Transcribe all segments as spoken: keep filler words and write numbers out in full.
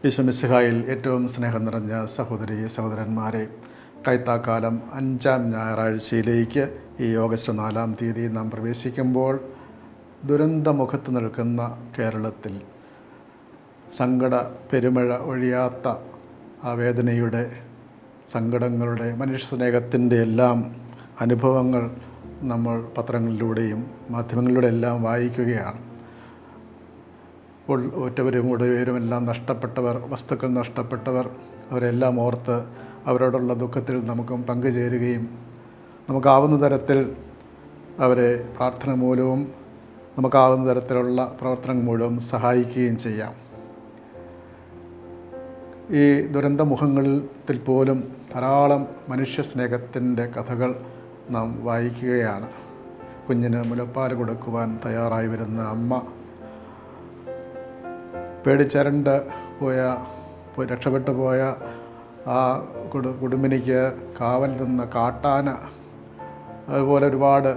ഈശോ മിശിഹായിൽ ഏറ്റവും സ്നേഹം നിറഞ്ഞ സഹോദരി സഹോദരന്മാരെ, കൈത്താക്കാലം അഞ്ചാം ഞായറാഴ്ചയിലേക്ക് ഈ ഓഗസ്റ്റ് നാലാം തീയതി നാം പ്രവേശിക്കുമ്പോൾ ദുരന്തമുഖത്ത് നിൽക്കുന്ന കേരളത്തിൽ സങ്കട പെരുമഴ ഒഴിയാത്ത ആ വേദനയുടെ, സങ്കടങ്ങളുടെ, മനുഷ്യസ്നേഹത്തിൻ്റെ എല്ലാം അനുഭവങ്ങൾ നമ്മൾ പത്രങ്ങളിലൂടെയും മാധ്യമങ്ങളിലൂടെ എല്ലാം വായിക്കുകയാണ്. ഒറ്റവരും ഉടയവരും എല്ലാം നഷ്ടപ്പെട്ടവർ, വസ്തുക്കൾ നഷ്ടപ്പെട്ടവർ, അവരെല്ലാം ഓർത്ത് അവരോടുള്ള ദുഃഖത്തിൽ നമുക്കും പങ്കുചേരുകയും നമുക്കാവുന്ന തരത്തിൽ അവരെ പ്രാർത്ഥന മൂലവും നമുക്കാവുന്ന തരത്തിലുള്ള പ്രവർത്തനം മൂലവും സഹായിക്കുകയും ചെയ്യാം. ഈ ദുരന്തമുഖങ്ങളിൽ പോലും ധാരാളം മനുഷ്യസ്നേഹത്തിൻ്റെ കഥകൾ നാം വായിക്കുകയാണ്. കുഞ്ഞിന് മുലപ്പാൽ കൊടുക്കുവാൻ തയ്യാറായി വരുന്ന അമ്മ, പേടിച്ചരണ്ട് പോയ രക്ഷപ്പെട്ടു പോയ ആ കുടു കുടുംബിനിക്ക് കാവൽ നിന്ന കാട്ടാന, അതുപോലെ ഒരുപാട്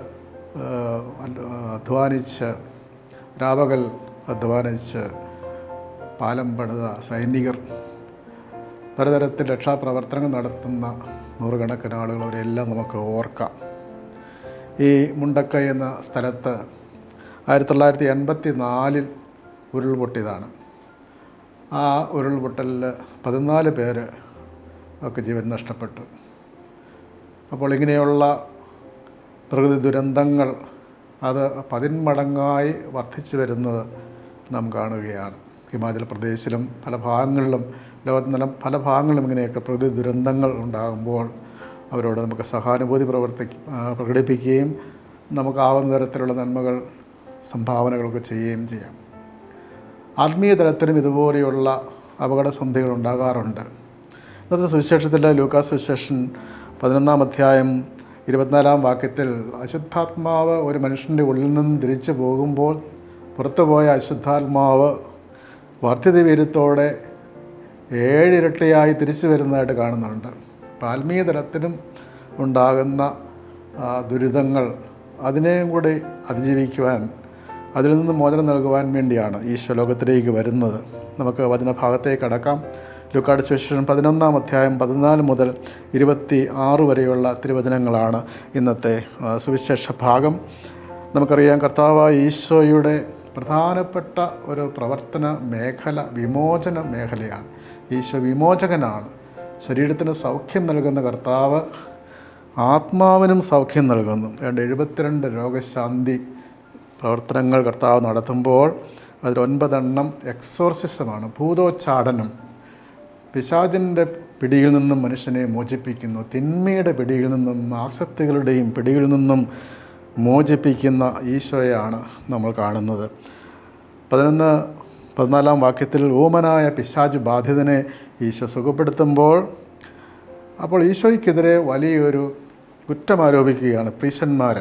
അധ്വാനിച്ച് രാപകൽ അധ്വാനിച്ച് പാലം പണിത സൈനികർ, പലതരത്തിൽ രക്ഷാപ്രവർത്തനങ്ങൾ നടത്തുന്ന നൂറുകണക്കിന് ആളുകൾ, അവരെല്ലാം നമുക്ക് ഓർക്കാം. ഈ മുണ്ടക്കൈ എന്ന സ്ഥലത്ത് ആയിരത്തി തൊള്ളായിരത്തി എൺപത്തി നാലിൽ ഉരുൾപൊട്ടിയതാണ്. ആ ഉരുൾപൊട്ടലിൽ പതിനാല് പേര് ഒക്കെ ജീവൻ നഷ്ടപ്പെട്ടു. അപ്പോൾ ഇങ്ങനെയുള്ള പ്രകൃതി ദുരന്തങ്ങൾ അത് പതിന്മടങ്ങായി വർദ്ധിച്ചു വരുന്നത് നാം കാണുകയാണ്. ഹിമാചൽ പ്രദേശിലും പല ഭാഗങ്ങളിലും, ലോകത്തിലെ പല ഭാഗങ്ങളിലും ഇങ്ങനെയൊക്കെ പ്രകൃതി ദുരന്തങ്ങൾ ഉണ്ടാകുമ്പോൾ അവരോട് നമുക്ക് സഹാനുഭൂതി പ്രവർത്തി പ്രകടിപ്പിക്കുകയും നമുക്കാവുന്ന തരത്തിലുള്ള നന്മകൾ, സംഭാവനകളൊക്കെ ചെയ്യുകയും ചെയ്യാം. ആത്മീയ തലത്തിലും ഇതുപോലെയുള്ള അപകടസന്ധികൾ ഉണ്ടാകാറുണ്ട്. ഇന്നത്തെ സുവിശേഷത്തിലെ ലൂക്കാസ് സുവിശേഷൻ പതിനൊന്നാം അധ്യായം ഇരുപത്തിനാലാം വാക്യത്തിൽ അശുദ്ധാത്മാവ് ഒരു മനുഷ്യൻ്റെ ഉള്ളിൽ നിന്ന് തിരിച്ചു പോകുമ്പോൾ പുറത്തുപോയ അശുദ്ധാത്മാവ് വർദ്ധിത വീര്യത്തോടെ ഏഴിരട്ടിയായി തിരിച്ചു വരുന്നതായിട്ട് കാണുന്നുണ്ട്. അപ്പോൾ ആത്മീയ തലത്തിലും ഉണ്ടാകുന്ന ദുരിതങ്ങൾ, അതിനെയും കൂടി അതിജീവിക്കുവാൻ, അതിൽ നിന്ന് മോചനം നൽകുവാൻ വേണ്ടിയാണ് ഈശോ ലോകത്തിലേക്ക് വരുന്നത്. നമുക്ക് വചനഭാഗത്തേക്ക് കടക്കാം. ലൂക്കായുടെ സുവിശേഷം പതിനൊന്നാം അധ്യായം പതിനാല് മുതൽ ഇരുപത്തി ആറ് വരെയുള്ള തിരുവചനങ്ങളാണ് ഇന്നത്തെ സുവിശേഷ ഭാഗം. നമുക്കറിയാം, കർത്താവായ ഈശോയുടെ പ്രധാനപ്പെട്ട ഒരു പ്രവർത്തന മേഖല വിമോചന മേഖലയാണ്. ഈശോ വിമോചകനാണ്. ശരീരത്തിന് സൗഖ്യം നൽകുന്ന കർത്താവ് ആത്മാവിനും സൗഖ്യം നൽകുന്നു. ഏതാണ്ട് എഴുപത്തിരണ്ട് രോഗശാന്തി പ്രവർത്തനങ്ങൾ കർത്താവ് നടത്തുമ്പോൾ അതിൽ ഒൻപതെണ്ണം എക്സോർസിസമാണ്, ഭൂതോച്ചാടനം. പിശാചിൻ്റെ പിടിയിൽ നിന്നും മനുഷ്യനെ മോചിപ്പിക്കുന്നു. തിന്മയുടെ പിടിയിൽ നിന്നും ആസക്തികളുടെയും പിടിയിൽ നിന്നും മോചിപ്പിക്കുന്ന ഈശോയാണ് നമ്മൾ കാണുന്നത്. പതിനൊന്ന് പതിനാലാം വാക്യത്തിൽ ഊമനായ പിശാച് ബാധിതനെ ഈശോ സുഖപ്പെടുത്തുമ്പോൾ, അപ്പോൾ ഈശോയ്ക്കെതിരെ വലിയൊരു കുറ്റം ആരോപിക്കുകയാണ് പ്രീശന്മാർ.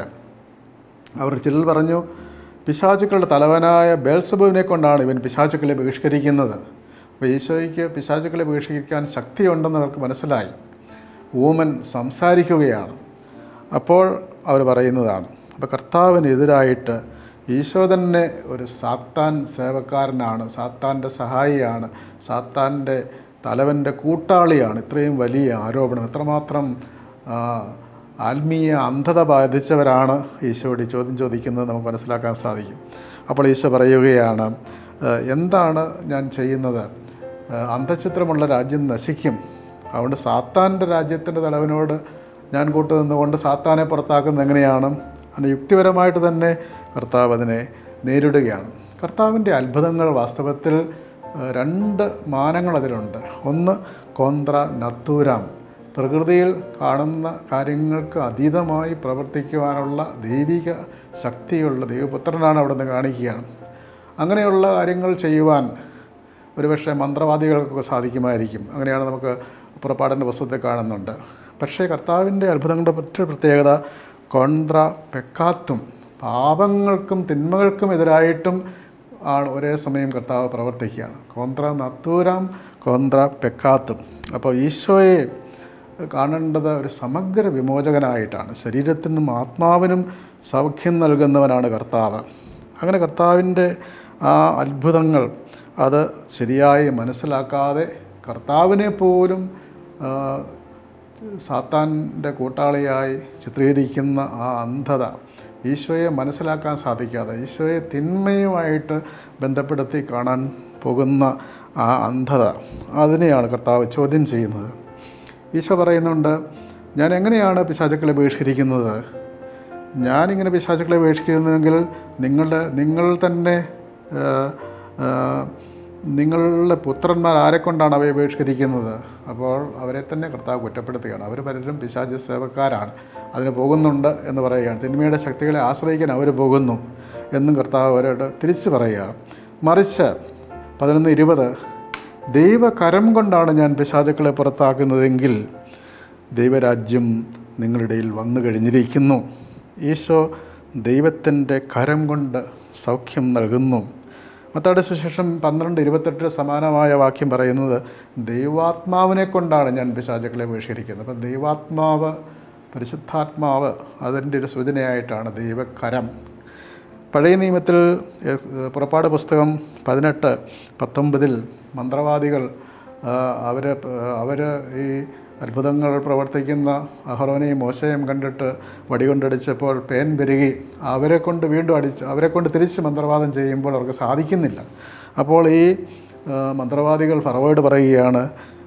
അവർ ചിലർ പറഞ്ഞു, പിശാചുക്കളുടെ തലവനായ ബേൽസബൂബിനെ കൊണ്ടാണ് ഇവൻ പിശാചുക്കളെ ബഹിഷ്കരിക്കുന്നത്. അപ്പോൾ ഈശോയ്ക്ക് പിശാചുക്കളെ ബഹിഷ്കരിക്കാൻ ശക്തിയുണ്ടെന്ന് അവർക്ക് മനസ്സിലായി. ഊമൻ സംസാരിക്കുകയാണ്. അപ്പോൾ അവർ പറയുന്നതാണ്. അപ്പോൾ കർത്താവിനെതിരായിട്ട് ഈശോ തന്നെ ഒരു സാത്താൻ സേവക്കാരനാണ്, സാത്താൻ്റെ സഹായിയാണ്, സാത്താൻ്റെ തലവൻ്റെ കൂട്ടാളിയാണ്. ഇത്രയും വലിയ ആരോപണം, എത്രമാത്രം ആത്മീയ അന്ധത ബാധിച്ചവരാണ് ഈശോയോട് ചോദ്യം ചോദിക്കുന്നത് നമുക്ക് മനസ്സിലാക്കാൻ സാധിക്കും. അപ്പോൾ ഈശോ പറയുകയാണ്, എന്താണ് ഞാൻ ചെയ്യുന്നത്? അന്ധചിത്രമുള്ള രാജ്യം നശിക്കും. അതുകൊണ്ട് സാത്താൻ്റെ രാജ്യത്തിൻ്റെ തലവനോട് ഞാൻ കൂട്ടുനിന്നുകൊണ്ട് സാത്താനെ പുറത്താക്കുന്നത് എങ്ങനെയാണ്? അങ്ങനെ യുക്തിപരമായിട്ട് തന്നെ കർത്താവ് അതിനെ നേരിടുകയാണ്. കർത്താവിൻ്റെ അത്ഭുതങ്ങൾ വാസ്തവത്തിൽ രണ്ട് മാനങ്ങൾ അതിലുണ്ട്. ഒന്ന് കോൺട്ര നാത്തുരാം, പ്രകൃതിയിൽ കാണുന്ന കാര്യങ്ങൾക്ക് അതീതമായി പ്രവർത്തിക്കുവാനുള്ള ദൈവിക ശക്തിയുള്ള ദൈവപുത്രനാണ് അവിടെ നിന്ന് കാണിക്കുകയാണ്. അങ്ങനെയുള്ള കാര്യങ്ങൾ ചെയ്യുവാൻ ഒരുപക്ഷെ മന്ത്രവാദികൾക്കൊക്കെ സാധിക്കുമായിരിക്കും. അങ്ങനെയാണ് നമുക്ക് പുറപ്പാടിൻ്റെ പുസ്തകത്തിൽ കാണുന്നുണ്ട്. പക്ഷേ കർത്താവിൻ്റെ അത്ഭുതങ്ങളുടെ മറ്റൊരു പ്രത്യേകത കോൺട്ര പെക്കാത്തും, പാപങ്ങൾക്കും തിന്മകൾക്കും എതിരായിട്ടും ആണ് ഒരേ സമയം കർത്താവ് പ്രവർത്തിക്കുകയാണ്. കോൺട്ര നാത്തൂരാം, കോൺട്ര പെക്കാത്തും. അപ്പോൾ ഈശോയെ കാണേണ്ടത് ഒരു സമഗ്ര വിമോചകനായിട്ടാണ്. ശരീരത്തിനും ആത്മാവിനും സൗഖ്യം നൽകുന്നവനാണ് കർത്താവ്. അങ്ങനെ കർത്താവിൻ്റെ ആ അത്ഭുതങ്ങൾ, അത് ശരിയായി മനസ്സിലാക്കാതെ കർത്താവിനെ പോലും സാത്താൻ്റെ കൂട്ടാളിയായി ചിത്രീകരിക്കുന്ന ആ അന്ധത, ഈശോയെ മനസ്സിലാക്കാൻ സാധിക്കാതെ ഈശോയെ തിന്മയുമായിട്ട് ബന്ധപ്പെടുത്തി കാണാൻ പോകുന്ന ആ അന്ധത, അതിനെയാണ് കർത്താവ് ചോദ്യം ചെയ്യുന്നത്. ഈശോ പറയുന്നുണ്ട്, ഞാൻ എങ്ങനെയാണ് പിശാചുക്കളെ ബഹിഷ്കരിക്കുന്നത്? ഞാനിങ്ങനെ പിശാചുക്കളെ ബഹിഷ്കരിക്കുന്നുവെങ്കിൽ നിങ്ങളുടെ നിങ്ങൾ തന്നെ നിങ്ങളുടെ പുത്രന്മാർ ആരെക്കൊണ്ടാണ് അവയെ ബഹിഷ്കരിക്കുന്നത്? അപ്പോൾ അവരെ തന്നെ കർത്താവ് കുറ്റപ്പെടുത്തുകയാണ്. അവർ പലരും പിശാച് സേവക്കാരാണ്, അതിന് പോകുന്നുണ്ട് എന്ന് പറയുകയാണ്. തിന്മയുടെ ശക്തികളെ ആശ്രയിക്കാൻ അവർ പോകുന്നു എന്നും കർത്താവ് അവരോട് തിരിച്ച് പറയുകയാണ്. മറിച്ച് പതിനൊന്ന് ഇരുപത്, ദൈവകരം കൊണ്ടാണ് ഞാൻ പിശാചുക്കളെ പുറത്താക്കുന്നതെങ്കിൽ ദൈവരാജ്യം നിങ്ങളുടെ ഇടയിൽ വന്നു കഴിഞ്ഞിരിക്കുന്നു. ഈശോ ദൈവത്തിൻ്റെ കരം കൊണ്ട് സൗഖ്യം നൽകുന്നു. മത്തായിയുടെ സുവിശേഷം പന്ത്രണ്ട് ഇരുപത്തെട്ടിൽ സമാനമായ വാക്യം പറയുന്നത്, ദൈവാത്മാവിനെ കൊണ്ടാണ് ഞാൻ പിശാചുക്കളെ ബഹിഷ്കരിക്കുന്നത്. അപ്പം ദൈവാത്മാവ്, പരിശുദ്ധാത്മാവ്, അതിൻ്റെ ഒരു സൂചനയായിട്ടാണ് ദൈവകരം. പഴയ നിയമത്തിൽ പുറപ്പാട് പുസ്തകം പതിനെട്ട് പത്തൊമ്പതിൽ മന്ത്രവാദികൾ അവർ അവർ ഈ അത്ഭുതങ്ങൾ പ്രവർത്തിക്കുന്ന അഹറോനെയും മോശയും കണ്ടിട്ട് വടികൊണ്ടടിച്ചപ്പോൾ പേൻ പെരുകി അവരെ കൊണ്ട് വീണ്ടും അടിച്ച് അവരെ കൊണ്ട് തിരിച്ച് മന്ത്രവാദം ചെയ്യുമ്പോൾ അവർക്ക് സാധിക്കുന്നില്ല. അപ്പോൾ ഈ മന്ത്രവാദികൾ ഫറവോയോട് പറയുകയാണ്,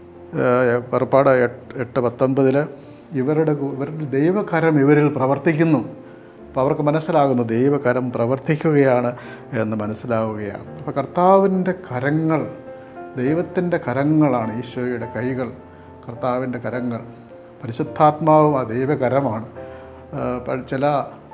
പുറപ്പാട് എട്ട് പത്തൊൻപതിൽ ഇവരുടെ ഇവരുടെ ദൈവകരം ഇവരിൽ പ്രവർത്തിക്കുന്നു. അപ്പോൾ അവർക്ക് മനസ്സിലാകുന്നു ദൈവകരം പ്രവർത്തിക്കുകയാണ് എന്ന് മനസ്സിലാവുകയാണ്. അപ്പോൾ കർത്താവിൻ്റെ കരങ്ങൾ, ദൈവത്തിൻ്റെ കരങ്ങളാണ് ഈശോയുടെ കൈകൾ, കർത്താവിൻ്റെ കരങ്ങൾ. പരിശുദ്ധാത്മാവും ആ ദൈവകരമാണ്. ചില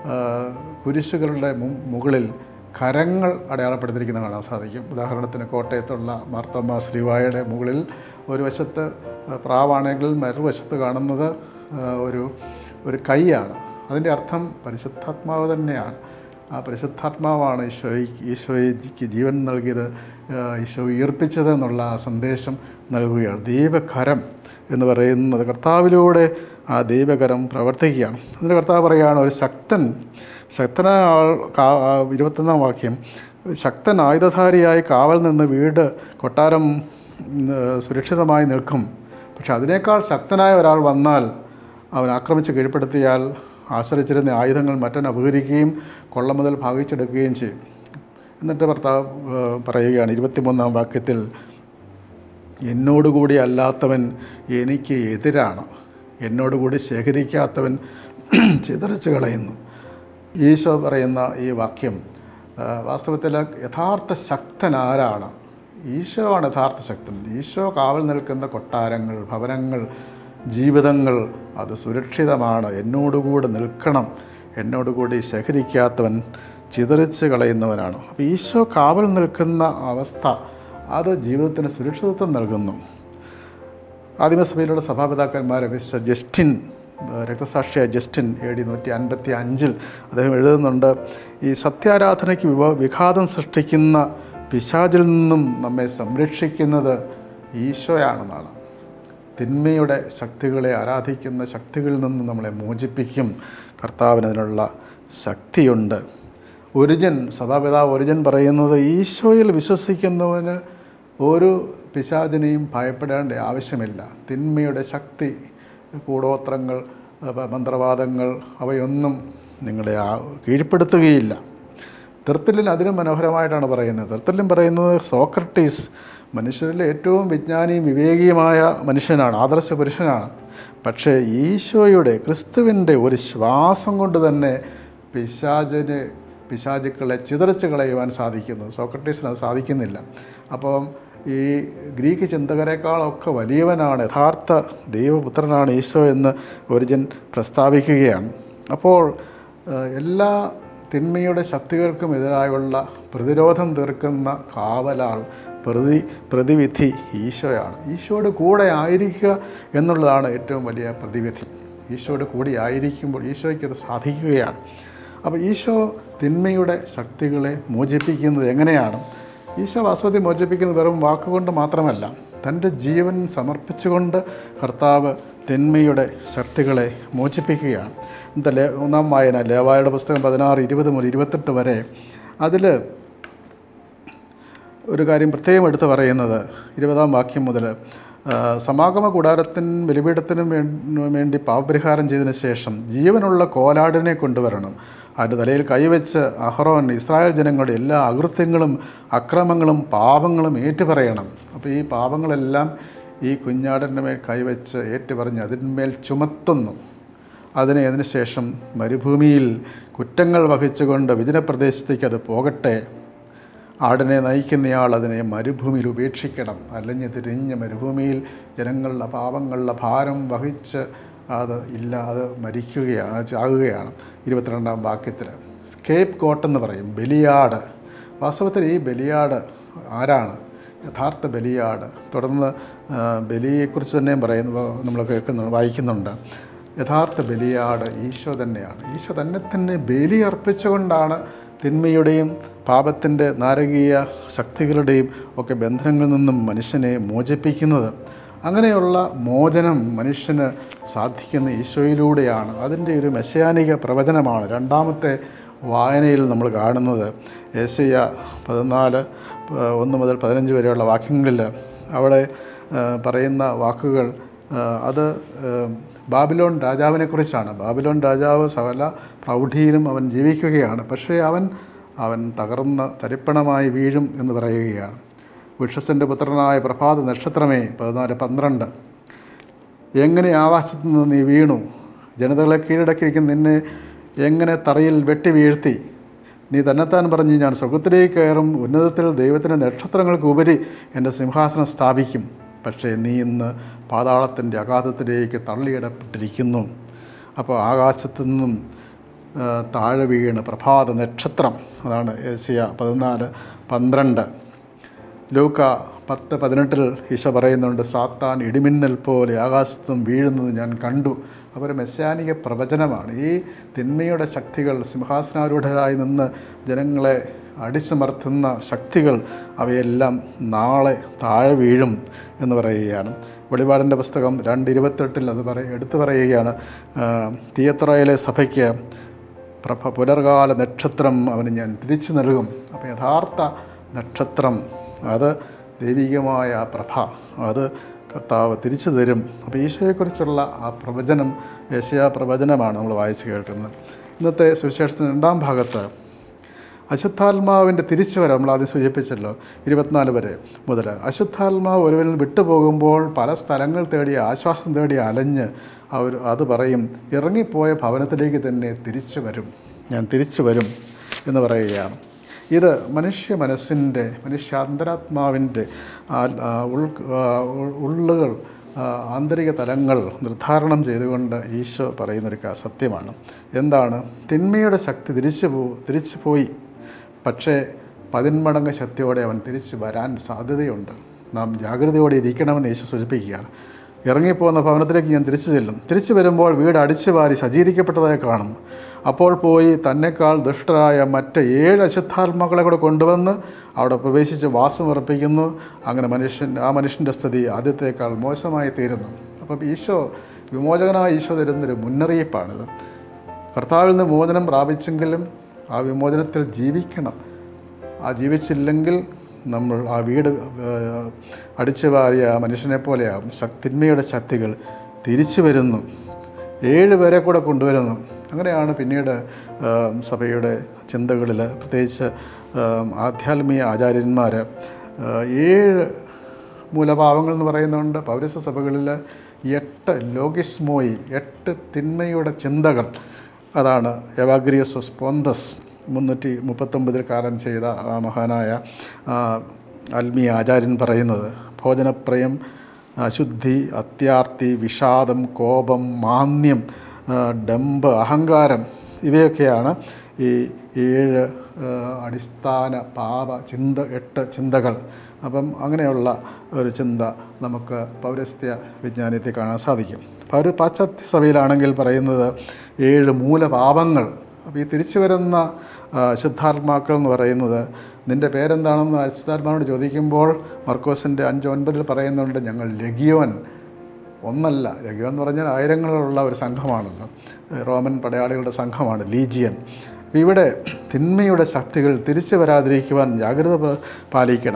കുരിശുകളുടെ മുകളിൽ കരങ്ങൾ അടയാളപ്പെടുത്തിയിരിക്കുന്നത് കാണാൻ സാധിക്കും. ഉദാഹരണത്തിന് കോട്ടയത്തുള്ള മാർത്തോമാ ശ്രീവായുടെ മുകളിൽ ഒരു വശത്ത് പ്രാവാണെങ്കിൽ മറുവശത്ത് കാണുന്നത് ഒരു ഒരു കൈയാണ്. അതിൻ്റെ അർത്ഥം പരിശുദ്ധാത്മാവ് തന്നെയാണ്. ആ പരിശുദ്ധാത്മാവാണ് ഈശോ ഈശോയ്ക്ക് ജീവൻ നൽകിയത്, ഈശോ ഉയർപ്പിച്ചത് എന്നുള്ള ആ സന്ദേശം നൽകുകയാണ്. ദൈവകരം എന്ന് പറയുന്നത് കർത്താവിലൂടെ ആ ദൈവകരം പ്രവർത്തിക്കുകയാണ്. അതിൻ്റെ കർത്താവ് പറയുകയാണ്, ഒരു ശക്തൻ ശക്തനായ ആൾ കാ ഇരുപത്തൊന്നാം വാക്യം, ശക്തൻ ആയുധധാരിയായി കാവൽ നിന്ന് വീട് കൊട്ടാരം സുരക്ഷിതമായി നിൽക്കും. പക്ഷെ അതിനേക്കാൾ ശക്തനായ ഒരാൾ വന്നാൽ അവൻ ആക്രമിച്ച് കീഴ്പ്പെടുത്തിയാൽ ആശ്രയിച്ചിരുന്ന ആയുധങ്ങൾ മറ്റൻ അപഹരിക്കുകയും കൊള്ള മുതൽ ഭാഗിച്ചെടുക്കുകയും ചെയ്യും. എന്നിട്ട് ഭർത്താവ് പറയുകയാണ് ഇരുപത്തിമൂന്നാം വാക്യത്തിൽ, എന്നോടുകൂടി അല്ലാത്തവൻ എനിക്ക് എതിരാണ്, എന്നോടുകൂടി ശേഖരിക്കാത്തവൻ ചിതറിച്ച് കളയുന്നു. ഈശോ പറയുന്ന ഈ വാക്യം വാസ്തവത്തിൽ യഥാർത്ഥ ശക്തൻ ആരാണ്? ഈശോ ആണ് യഥാർത്ഥ ശക്തൻ. ഈശോ കാവൽ നിൽക്കുന്ന കൊട്ടാരങ്ങൾ, ഭവനങ്ങൾ, ജീവിതങ്ങൾ അത് സുരക്ഷിതമാണ്. എന്നോടുകൂടി നിൽക്കണം, എന്നോടുകൂടി ശേഖരിക്കാത്തവൻ ചിതറിച്ച് കളയുന്നവനാണ്. അപ്പോൾ ഈശോ കാവൽ നിൽക്കുന്ന അവസ്ഥ അത് ജീവിതത്തിന് സുരക്ഷിതത്വം നൽകുന്നു. ആദിമസഭയിലുള്ള സഭാപിതാക്കന്മാരെ വിശ ജസ്റ്റിൻ, രക്തസാക്ഷിയായ ജസ്റ്റിൻ എ ഡി നൂറ്റി അൻപത്തി അഞ്ചിൽ അദ്ദേഹം എഴുതുന്നുണ്ട്, ഈ സത്യാരാധനയ്ക്ക് വിവ വിഘാതം സൃഷ്ടിക്കുന്ന പിശാചിൽ നിന്നും നമ്മെ സംരക്ഷിക്കുന്നത് ഈശോയാണെന്നാണ്. തിന്മയുടെ ശക്തികളെ ആരാധിക്കുന്ന ശക്തികളിൽ നിന്നും നമ്മളെ മോചിപ്പിക്കും. കർത്താവിനതിനുള്ള ശക്തിയുണ്ട്. ഒരിജൻ, സഭാപിതാവ് ഒരിജൻ പറയുന്നത്, ഈശോയിൽ വിശ്വസിക്കുന്നവന് ഒരു പിശാചിനെയും ഭയപ്പെടേണ്ട ആവശ്യമില്ല. തിന്മയുടെ ശക്തി, കൂടോത്രങ്ങൾ, മന്ത്രവാദങ്ങൾ അവയൊന്നും നിങ്ങളെ കീഴ്പ്പെടുത്തുകയില്ല. തെർത്തുല്യൻ അതിനും മനോഹരമായിട്ടാണ് പറയുന്നത്. തെർത്തുല്യൻ പറയുന്നത് സോക്രട്ടീസ് മനുഷ്യരിലെ ഏറ്റവും വിജ്ഞാനിയും വിവേകിയുമായ മനുഷ്യനാണ്, ആദർശ പുരുഷനാണ്. പക്ഷേ ഈശോയുടെ, ക്രിസ്തുവിൻ്റെ ഒരു ശ്വാസം കൊണ്ട് തന്നെ പിശാചിന് പിശാചുക്കളെ ചിതറിച്ച് കളയുവാൻ സാധിക്കുന്നു. സോക്രട്ടീസിന് അത് സാധിക്കുന്നില്ല. അപ്പം ഈ ഗ്രീക്ക് ചിന്തകരെക്കാളൊക്കെ വലിയവനാണ്, യഥാർത്ഥ ദൈവപുത്രനാണ് ഈശോ എന്ന് ഒരിജൻ പ്രസ്താവിക്കുകയാണ്. അപ്പോൾ എല്ലാ തിന്മയുടെ ശക്തികൾക്കും എതിരായുള്ള പ്രതിരോധം തീർക്കുന്ന കാവലാൾ, പ്രതി പ്രതിവിധി ഈശോയാണ്. ഈശോയുടെ കൂടെ ആയിരിക്കുക എന്നുള്ളതാണ് ഏറ്റവും വലിയ പ്രതിവിധി. ഈശോയുടെ കൂടെ ആയിരിക്കുമ്പോൾ ഈശോയ്ക്ക് അത് സാധിക്കുകയാണ്. അപ്പോൾ ഈശോ തിന്മയുടെ ശക്തികളെ മോചിപ്പിക്കുന്നത് എങ്ങനെയാണ്? ഈശോ വാസ്തവത്തിൽ മോചിപ്പിക്കുന്നത് വെറും വാക്കുകൊണ്ട് മാത്രമല്ല, തൻ്റെ ജീവൻ സമർപ്പിച്ചുകൊണ്ട് കർത്താവ് തിന്മയുടെ ശക്തികളെ മോചിപ്പിക്കുകയാണ്. ഇന്നത്തെ ലേ ഒന്നാം വായന ലേവായുടെ പുസ്തകം പതിനാറ് ഇരുപത് മുതൽ ഇരുപത്തെട്ട് വരെ, അതിൽ ഒരു കാര്യം പ്രത്യേകം എടുത്ത് പറയുന്നത് ഇരുപതാം വാക്യം മുതൽ സമാഗമ കൂടാരത്തിനും ബലിപീഠത്തിനും വേണ്ടി പാപപരിഹാരം ചെയ്തതിന് ശേഷം ജീവനുള്ള കോലാടിനെ കൊണ്ടുവരണം. അതിൻ്റെ തലയിൽ കൈവച്ച് അഹ്റോൻ ഇസ്രായേൽ ജനങ്ങളുടെ എല്ലാ അകൃത്യങ്ങളും അക്രമങ്ങളും പാപങ്ങളും ഏറ്റുപറയണം. അപ്പോൾ ഈ പാപങ്ങളെല്ലാം ഈ കുഞ്ഞാടിൻ്റെ മേൽ കൈവച്ച് ഏറ്റുപറഞ്ഞ് അതിന്മേൽ ചുമത്തുന്നു. അതിനെ അതിനുശേഷം മരുഭൂമിയിൽ കുറ്റങ്ങൾ വഹിച്ചുകൊണ്ട് വിജനപ്രദേശത്തേക്ക് അത് പോകട്ടെ. ആടിനെ നയിക്കുന്നയാൾ അതിനെ മരുഭൂമിയിൽ ഉപേക്ഷിക്കണം. അലഞ്ഞ് തിരിഞ്ഞ് മരുഭൂമിയിൽ ജനങ്ങളുടെ പാപങ്ങളുടെ ഭാരം വഹിച്ച് അത് ഇല്ല അത് മരിക്കുകയാണ് ചാകുകയാണ്. ഇരുപത്തിരണ്ടാം വാക്യത്തിൽ സ്കേപ്പ് കോട്ടെന്ന് പറയും, ബലിയാട്. വാസ്തവത്തിൽ ഈ ബലിയാട് ആരാണ്? യഥാർത്ഥ ബലിയാട്. തുടർന്ന് ബലിയെക്കുറിച്ച് തന്നെയും പറയുന്നു, നമ്മൾ കേൾക്കുന്നു വായിക്കുന്നുണ്ട്. യഥാർത്ഥ ബലിയാട് ഈശോ തന്നെയാണ്. ഈശോ തന്നെ തന്നെ ബലി അർപ്പിച്ചുകൊണ്ടാണ് തിന്മയുടെയും പാപത്തിൻ്റെ നാരകീയ ശക്തികളുടെയും ഒക്കെ ബന്ധനങ്ങളിൽ നിന്നും മനുഷ്യനെ മോചിപ്പിക്കുന്നത്. അങ്ങനെയുള്ള മോചനം മനുഷ്യന് സാധിക്കുന്ന ഈശോയിലൂടെയാണ്. അതിൻ്റെ ഒരു മെസ്യാനിക പ്രവചനമാണ് രണ്ടാമത്തെ വായനയിൽ നമ്മൾ കാണുന്നത്. യെശയ്യാ പതിനാല് ഒന്ന് മുതൽ പതിനഞ്ച് വരെയുള്ള വാക്യങ്ങളിൽ അവിടെ പറയുന്ന വാക്കുകൾ അത് ബാബിലോൺ രാജാവിനെക്കുറിച്ചാണ്. ബാബിലോൺ രാജാവ് സകല പ്രൗഢിയിലും അവൻ ജീവിക്കുകയാണ്. പക്ഷേ അവൻ അവൻ തകർന്ന് തരിപ്പണമായി വീഴും എന്ന് പറയുകയാണ്. വിഷസിൻ്റെ പുത്രനായ പ്രഭാത നക്ഷത്രമേ, പതിനാല് പന്ത്രണ്ട്, എങ്ങനെ ആകാശത്തു നിന്ന് നീ വീണു? ജനതകളെ കീഴടക്കിയിരിക്കുന്ന നിന്നെ എങ്ങനെ തറയിൽ വെട്ടി വീഴ്ത്തി? നീ തന്നെത്താൻ പറഞ്ഞ് ഞാൻ സ്വർഗത്തിലേക്ക് കയറും, ഉന്നതത്തിൽ ദൈവത്തിൻ്റെ നക്ഷത്രങ്ങൾക്ക് ഉപരി എൻ്റെ സിംഹാസനം സ്ഥാപിക്കും. പക്ഷേ നീ ഇന്ന് പാതാളത്തിൻ്റെ അഗാധത്തിലേക്ക് തള്ളിയിടപ്പെട്ടിരിക്കുന്നു. അപ്പോൾ ആകാശത്തു നിന്നും താഴെ വീണ് പ്രഭാത നക്ഷത്രം, അതാണ് യെശയ്യാ പതിനാല് പന്ത്രണ്ട്. ലൂക്ക പത്ത് പതിനെട്ടിൽ ഈശോ പറയുന്നുണ്ട്, സാത്താൻ ഇടിമിന്നൽ പോലെ ആകാശത്തും വീഴുന്നത് ഞാൻ കണ്ടു. അവർ മെസ്യാനിക പ്രവചനമാണ്. ഈ തിന്മയുടെ ശക്തികൾ സിംഹാസനാരൂഢരായി നിന്ന് ജനങ്ങളെ അടിച്ചമർത്തുന്ന ശക്തികൾ അവയെല്ലാം നാളെ താഴെ വീഴും എന്ന് പറയുകയാണ്. വെളിപാടിൻ്റെ പുസ്തകം രണ്ട് ഇരുപത്തെട്ടിൽ അത് പറ എടുത്തു പറയുകയാണ്, തിയത്രയിലെ സഭയ്ക്ക് പ്രഭ പുലർകാല നക്ഷത്രം അവന് ഞാൻ തിരിച്ചു നൽകും. അപ്പോൾ യഥാർത്ഥ നക്ഷത്രം അത് ദൈവികമായ പ്രഭ അത് കർത്താവ് തിരിച്ചു തരും. അപ്പോൾ ഈശോയെക്കുറിച്ചുള്ള ആ പ്രവചനം യെശയ്യാ പ്രവചനമാണ് നമ്മൾ വായിച്ച് കേൾക്കുന്നത്. ഇന്നത്തെ സുവിശേഷത്തിൻ്റെ രണ്ടാം ഭാഗത്ത് അശുദ്ധാത്മാവിൻ്റെ തിരിച്ചുവരവ് നമ്മൾ ആദ്യം സൂചിപ്പിച്ചല്ലോ, ഇരുപത്തിനാല് വരെ മുതൽ. അശുദ്ധാത്മാവ് ഒരുവനിൽ വിട്ടുപോകുമ്പോൾ പല സ്ഥലങ്ങൾ തേടി ആശ്വാസം തേടി അലഞ്ഞ് അവർ അത് പറയും, ഇറങ്ങിപ്പോയ ഭവനത്തിലേക്ക് തന്നെ തിരിച്ചു വരും, ഞാൻ തിരിച്ചു വരും എന്ന് പറയുകയാണ്. ഇത് മനുഷ്യ മനസ്സിൻ്റെ മനുഷ്യാന്തരാത്മാവിൻ്റെ ഉൾ ഉള്ളുകൾ ആന്തരിക തലങ്ങൾ നിർദ്ധാരണം ചെയ്തുകൊണ്ട് ഈശോ പറയുന്നൊരു സത്യമാണ്. എന്താണ്? തിന്മയുടെ ശക്തി തിരിച്ചു പോ തിരിച്ചു പോയി പക്ഷേ പതിന്മടങ്ങ് ശക്തിയോടെ അവൻ തിരിച്ചു വരാൻ സാധ്യതയുണ്ട്. നാം ജാഗ്രതയോടെ ഇരിക്കണമെന്ന് ഈശോ സൂചിപ്പിക്കുകയാണ്. ഇറങ്ങിപ്പോകുന്ന ഭവനത്തിലേക്ക് ഞാൻ തിരിച്ചു ചെല്ലും. തിരിച്ചു വരുമ്പോൾ വീട് അടിച്ചു വാരി സജ്ജീകരിക്കപ്പെട്ടതായി കാണും. അപ്പോൾ പോയി തന്നെക്കാൾ ദുഷ്ടരായ മറ്റ് ഏഴ് അശുദ്ധാത്മാക്കളെ കൂടെ കൊണ്ടുവന്ന് അവിടെ പ്രവേശിച്ച് വാസമുറപ്പിക്കുന്നു. അങ്ങനെ മനുഷ്യൻ ആ മനുഷ്യൻ്റെ സ്ഥിതി ആദ്യത്തേക്കാൾ മോശമായി തീരുന്നു. അപ്പം ഈശോ വിമോചകനായ ഈശോ തരുന്നൊരു മുന്നറിയിപ്പാണിത്. കർത്താവിൽ നിന്ന് മോചനം പ്രാപിച്ചെങ്കിലും ആ വിമോചനത്തിൽ ജീവിക്കണം. ആ ജീവിച്ചില്ലെങ്കിൽ നമ്മൾ ആ വീട് അടിച്ചു വാരിയ മനുഷ്യനെ പോലെയാകും. തിന്മയുടെ ശക്തികൾ തിരിച്ചു വരുന്നു, ഏഴ് പേരെ കൂടെ കൊണ്ടുവരുന്നു. അങ്ങനെയാണ് പിന്നീട് സഭയുടെ ചിന്തകളിൽ പ്രത്യേകിച്ച് ആധ്യാത്മിക ആചാര്യന്മാർ ഏഴ് മൂലഭാവങ്ങൾ എന്ന് പറയുന്നുണ്ട്. പൗരസ്ത്യ സഭകളിൽ എട്ട് ലോഗിസ്മോയി, എട്ട് തിന്മയുടെ ചിന്തകൾ. അതാണ് എവാഗ്രിയോസ് പോന്തസ് മുന്നൂറ്റി മുപ്പത്തൊമ്പതിൽ കാലം ചെയ്ത ആ മഹാനായ ആത്മീയ ആചാര്യൻ പറയുന്നത്. ഭോജനപ്രയം, അശുദ്ധി, അത്യാർത്തി, വിഷാദം, കോപം, മാന്യം, ഡംബ്, അഹങ്കാരം, ഇവയൊക്കെയാണ് ഈ ഏഴ് അടിസ്ഥാന പാപ ചിന്ത എട്ട് ചിന്തകൾ. അപ്പം അങ്ങനെയുള്ള ഒരു ചിന്ത നമുക്ക് പൗരസ്ത്യ വിജ്ഞാനത്തിൽ കാണാൻ സാധിക്കും. പൗര പാശ്ചാത്യ സഭയിലാണെങ്കിൽ പറയുന്നത് ഏഴ് മൂലപാപങ്ങൾ. അപ്പോൾ ഈ തിരിച്ചു വരുന്ന ശുദ്ധാത്മാക്കൾ എന്ന് പറയുന്നത്, നിൻ്റെ പേരെന്താണെന്ന് അശുദ്ധാത്മാവിനോട് ചോദിക്കുമ്പോൾ മർക്കോസിൻ്റെ അഞ്ച് ഒൻപതിൽ പറയുന്നുണ്ട്, ഞങ്ങൾ ലഗിയോൻ. ഒന്നല്ല, ലഗിയോൻ എന്ന് പറഞ്ഞാൽ ആയിരങ്ങളുള്ള ഒരു സംഘമാണല്ലോ, റോമൻ പടയാളികളുടെ സംഘമാണ് ലീജിയൻ. ഇവിടെ തിന്മയുടെ ശക്തികൾ തിരിച്ചു വരാതിരിക്കുവാൻ ജാഗ്രത പാലിക്കണം.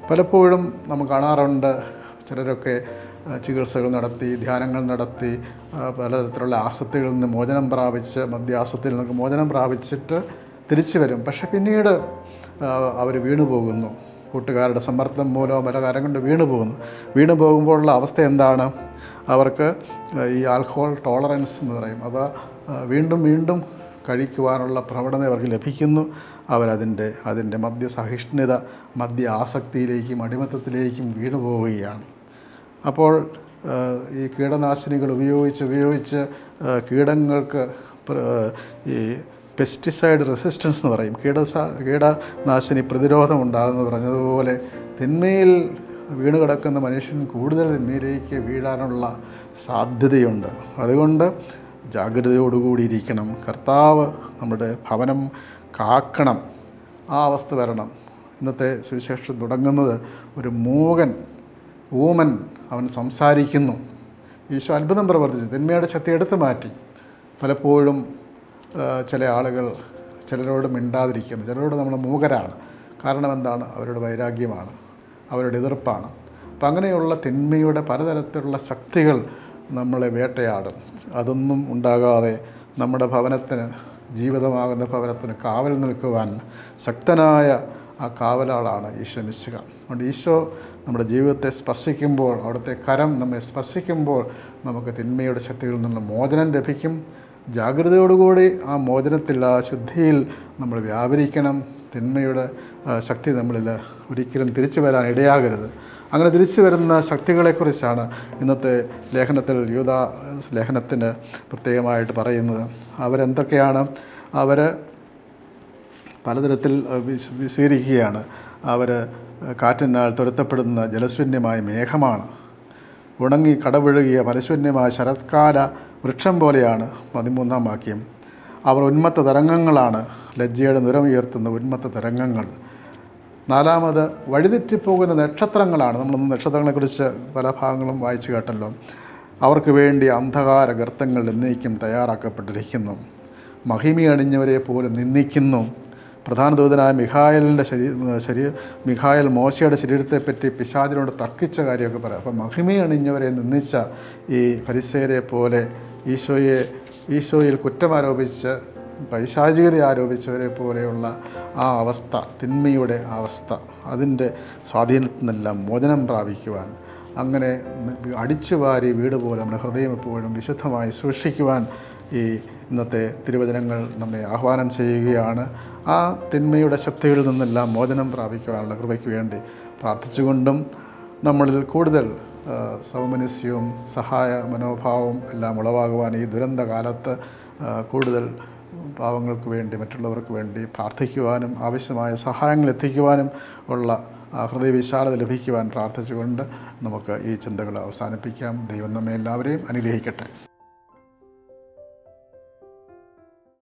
പലപ്പോഴും നമ്മൾ കാണാറുണ്ട് ചിലരൊക്കെ ചികിത്സകൾ നടത്തി, ധ്യാനങ്ങൾ നടത്തി, പലതരത്തിലുള്ള ആസക്തികളിൽ നിന്ന് മോചനം പ്രാപിച്ച്, മദ്യാസക്തിയിൽ നിന്നൊക്കെ മോചനം പ്രാപിച്ചിട്ട് തിരിച്ചു വരും. പക്ഷെ പിന്നീട് അവർ വീണു പോകുന്നു. കൂട്ടുകാരുടെ സമ്മർദ്ദം മൂലം പല കാര്യം കൊണ്ട് വീണു പോകുന്നു. വീണു പോകുമ്പോഴുള്ള അവസ്ഥ എന്താണ്? അവർക്ക് ഈ ആൽക്കഹോൾ ടോളറൻസ് എന്ന് പറയും. അപ്പോൾ വീണ്ടും വീണ്ടും കഴിക്കുവാനുള്ള പ്രവണത അവർക്ക് ലഭിക്കുന്നു. അവരതിൻ്റെ അതിൻ്റെ മദ്യസഹിഷ്ണുത, മദ്യ ആസക്തിയിലേക്കും അടിമത്തത്തിലേക്കും വീണു പോവുകയാണ്. അപ്പോൾ ഈ കീടനാശിനികൾ ഉപയോഗിച്ച് ഉപയോഗിച്ച് കീടങ്ങൾക്ക് ഈ പെസ്റ്റിസൈഡ് റെസിസ്റ്റൻസ് എന്ന് പറയും, കീടസാ കീടനാശിനി പ്രതിരോധം ഉണ്ടാകുമെന്ന് പറഞ്ഞതുപോലെ തിന്മയിൽ വീണ് കിടക്കുന്ന മനുഷ്യൻ കൂടുതൽ തിന്മയിലേക്ക് വീഴാനുള്ള സാധ്യതയുണ്ട്. അതുകൊണ്ട് ജാഗ്രതയോടുകൂടിയിരിക്കണം. കർത്താവ് നമ്മുടെ ഭവനം കാക്കണം. ആ അവസ്ഥ വരണം. ഇന്നത്തെ സുവിശേഷം തുടങ്ങുന്നത് ഒരു മൂകൻ ഊമൻ അവൻ സംസാരിക്കുന്നു. ഈശോ അത്ഭുതം പ്രവർത്തിച്ചു, തിന്മയുടെ ശക്തി എടുത്തു മാറ്റി. പലപ്പോഴും ചില ആളുകൾ ചിലരോട് മിണ്ടാതിരിക്കുന്നു. ചിലരോട് നമ്മൾ മൂകരാണ്. കാരണം എന്താണ്? അവരുടെ വൈരാഗ്യമാണ്, അവരുടെ എതിർപ്പാണ്. അപ്പം അങ്ങനെയുള്ള തിന്മയുടെ പലതരത്തിലുള്ള ശക്തികൾ നമ്മളെ വേട്ടയാടും. അതൊന്നും ഉണ്ടാകാതെ നമ്മുടെ ഭവനത്തിന്, ജീവിതമാകുന്ന ഭവനത്തിന് കാവൽ നിൽക്കുവാൻ ശക്തനായ ആ കാവലാളാണ് ഈശോ മിശിഹ. അതുകൊണ്ട് ഈശോ നമ്മുടെ ജീവിതത്തെ സ്പർശിക്കുമ്പോൾ, അവിടുത്തെ കരം നമ്മെ സ്പർശിക്കുമ്പോൾ നമുക്ക് തിന്മയുടെ ശക്തികളിൽ നിന്ന് മോചനം ലഭിക്കും. ജാഗ്രതയോടുകൂടി ആ മോചനത്തിൽ, ആ ശുദ്ധിയിൽ നമ്മൾ വ്യാപരിക്കണം. തിന്മയുടെ ശക്തി നമ്മളിൽ ഒരിക്കലും തിരിച്ചു വരാൻ ഇടയാകരുത്. അങ്ങനെ തിരിച്ചു വരുന്ന ശക്തികളെക്കുറിച്ചാണ് ഇന്നത്തെ ലേഖനത്തിൽ, യൂദാ ലേഖനത്തിന് പ്രത്യേകമായിട്ട് പറയുന്നത്. അവരെന്തൊക്കെയാണ്? അവർ പലതരത്തിൽ വിശദീകരിക്കുകയാണ്. അവർ കാറ്റിനാൽ തുരത്തപ്പെടുന്ന ജലശൂന്യമായ മേഘമാണ്. ഉണങ്ങി കടപുഴകിയ ഫലശൂന്യമായ ശരത്കാല വൃക്ഷം പോലെയാണ് പതിമൂന്നാം വാക്യം. അവർ ഉന്മത്ത തരംഗങ്ങളാണ്, ലജ്ജയുടെ നിറമുയർത്തുന്ന ഉന്മത്ത തരംഗങ്ങൾ. നാലാമത് വഴിതെറ്റിപ്പോകുന്ന നക്ഷത്രങ്ങളാണ്. നമ്മളൊന്ന് നക്ഷത്രങ്ങളെക്കുറിച്ച് പല ഭാഗങ്ങളും വായിച്ചു കേട്ടല്ലോ. അവർക്ക് വേണ്ടി അന്ധകാര ഗർത്തങ്ങൾ എന്നേക്കും തയ്യാറാക്കപ്പെട്ടിരിക്കുന്നു. മഹിമയണിഞ്ഞവരെ പോലും നിന്ദിക്കുന്നു. പ്രധാന ദൂതനായ മിഖായലിൻ്റെ ശരീ ശരീ മിഖായൽ മോശയുടെ ശരീരത്തെപ്പറ്റി പിശാചിനോട് തർക്കിച്ച കാര്യമൊക്കെ പറയാം. അപ്പം മഹിമയണിഞ്ഞവരെ നിന്ദിച്ച ഈ ഫരിസേയരെ പോലെ ഈശോയെ ഈശോയിൽ കുറ്റമാരോപിച്ച് പൈശാചികത ആരോപിച്ചവരെ പോലെയുള്ള ആ അവസ്ഥ, തിന്മയുടെ അവസ്ഥ, അതിൻ്റെ സ്വാധീനത്തിൽ നിന്നെല്ലാം മോചനം പ്രാപിക്കുവാൻ, അങ്ങനെ അടിച്ചുവാരി വീട് പോലെ നമ്മുടെ ഹൃദയം എപ്പോഴും വിശുദ്ധമായി സൂക്ഷിക്കുവാൻ ഈ ഇന്നത്തെ തിരുവചനങ്ങൾ നമ്മെ ആഹ്വാനം ചെയ്യുകയാണ്. ആ തിന്മയുടെ ശക്തികളിൽ നിന്നെല്ലാം മോചനം പ്രാപിക്കുവാനുള്ള കൃപയ്ക്ക് വേണ്ടി പ്രാർത്ഥിച്ചുകൊണ്ടും നമ്മളിൽ കൂടുതൽ സൗമനസ്യവും സഹായ മനോഭാവവും എല്ലാം ഉളവാകുവാൻ ഈ ദുരന്ത കാലത്ത് കൂടുതൽ പാവങ്ങൾക്ക് വേണ്ടി, മറ്റുള്ളവർക്ക് വേണ്ടി പ്രാർത്ഥിക്കുവാനും ആവശ്യമായ സഹായങ്ങൾ എത്തിക്കുവാനും ഉള്ള ഹൃദയവിശാലത ലഭിക്കുവാൻ പ്രാർത്ഥിച്ചുകൊണ്ട് നമുക്ക് ഈ ചിന്തകൾ അവസാനിപ്പിക്കാം. ദൈവം നമ്മെ എല്ലാവരെയും അനുഗ്രഹിക്കട്ടെ.